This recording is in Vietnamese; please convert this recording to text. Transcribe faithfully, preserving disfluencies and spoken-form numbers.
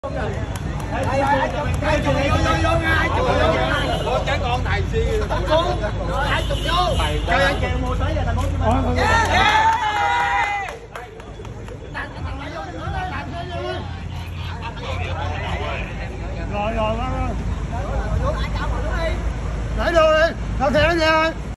Cái con thầy si hai chục vô. Chơi anh kèo mua tới giờ thành phố Hồ Chí Minh. Rồi rồi rồi. Để vô đi. Sao theo nha.